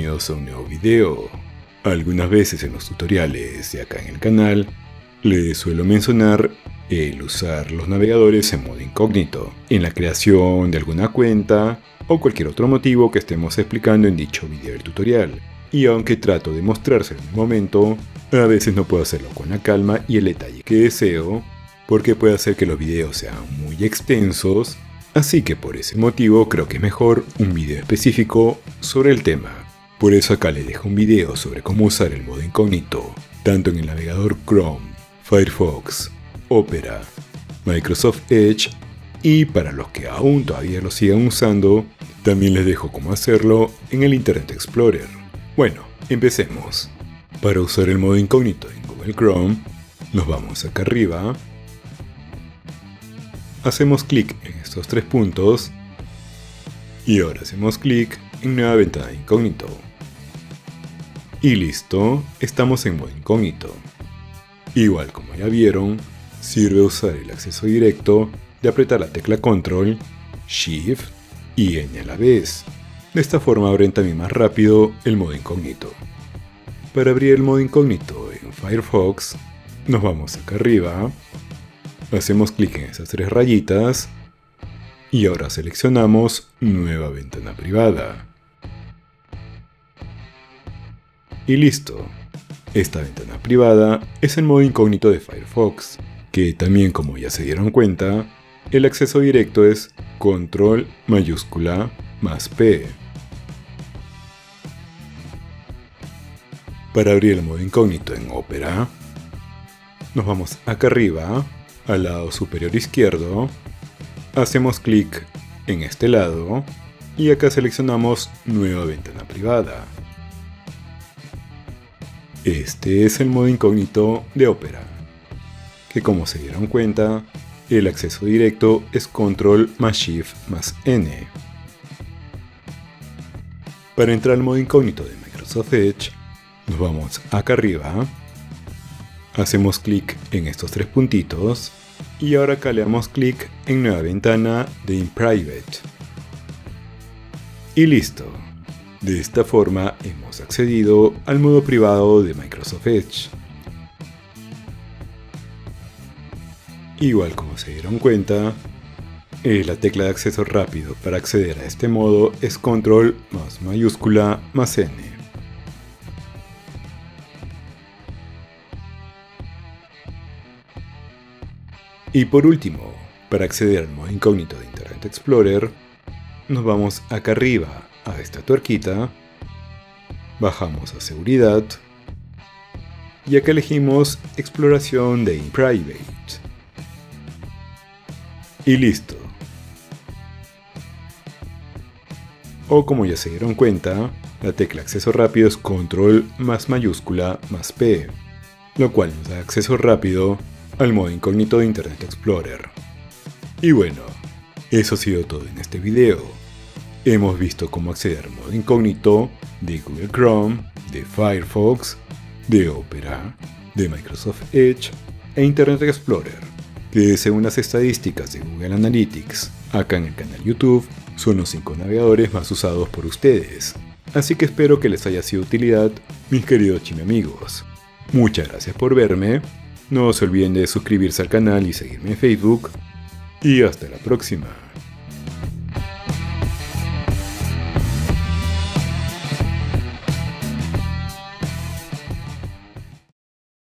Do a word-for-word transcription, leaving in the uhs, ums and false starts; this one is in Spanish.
bienvenidos a un nuevo video. Algunas veces en los tutoriales y acá en el canal les suelo mencionar el usar los navegadores en modo incógnito, en la creación de alguna cuenta o cualquier otro motivo que estemos explicando en dicho video del tutorial. Y aunque trato de mostrárselo en el momento, a veces no puedo hacerlo con la calma y el detalle que deseo, porque puede hacer que los videos sean muy extensos. Así que por ese motivo creo que es mejor un video específico sobre el tema. Por eso acá les dejo un video sobre cómo usar el modo incógnito, tanto en el navegador Chrome, Firefox, Opera, Microsoft Edge, y para los que aún todavía lo sigan usando, también les dejo cómo hacerlo en el Internet Explorer. Bueno, empecemos. Para usar el modo incógnito en Google Chrome, nos vamos acá arriba, hacemos clic en estos tres puntos y ahora hacemos clic en nueva ventana de incógnito. Y listo, estamos en modo incógnito. Igual como ya vieron, sirve usar el acceso directo de apretar la tecla Control, Shift y N a la vez. De esta forma abren también más rápido el modo incógnito. Para abrir el modo incógnito en Firefox, nos vamos acá arriba, hacemos clic en esas tres rayitas y ahora seleccionamos Nueva ventana privada. Y listo. Esta ventana privada es el modo incógnito de Firefox, que también, como ya se dieron cuenta, el acceso directo es Control mayúscula más P. Para abrir el modo incógnito en Opera, nos vamos acá arriba, al lado superior izquierdo, hacemos clic en este lado y acá seleccionamos Nueva ventana privada. Este es el modo incógnito de Opera, que como se dieron cuenta, el acceso directo es Control más Shift más N. Para entrar al modo incógnito de Microsoft Edge, nos vamos acá arriba, hacemos clic en estos tres puntitos y ahora acá le damos clic en nueva ventana de In Private. Y listo. De esta forma hemos accedido al modo privado de Microsoft Edge. Igual como se dieron cuenta, eh, la tecla de acceso rápido para acceder a este modo es Control más mayúscula más N. Y por último, para acceder al modo incógnito de Internet Explorer, nos vamos acá arriba a esta tuerquita, bajamos a seguridad y acá elegimos exploración de In Private. Y listo. O como ya se dieron cuenta, la tecla acceso rápido es Control más mayúscula más P, lo cual nos da acceso rápido al modo incógnito de Internet Explorer. Y bueno, eso ha sido todo en este video. Hemos visto cómo acceder al modo incógnito de Google Chrome, de Firefox, de Opera, de Microsoft Edge e Internet Explorer, que según las estadísticas de Google Analytics, acá en el canal YouTube, son los cinco navegadores más usados por ustedes. Así que espero que les haya sido de utilidad, mis queridos chimiamigos. Muchas gracias por verme. No se olviden de suscribirse al canal y seguirme en Facebook. Y hasta la próxima.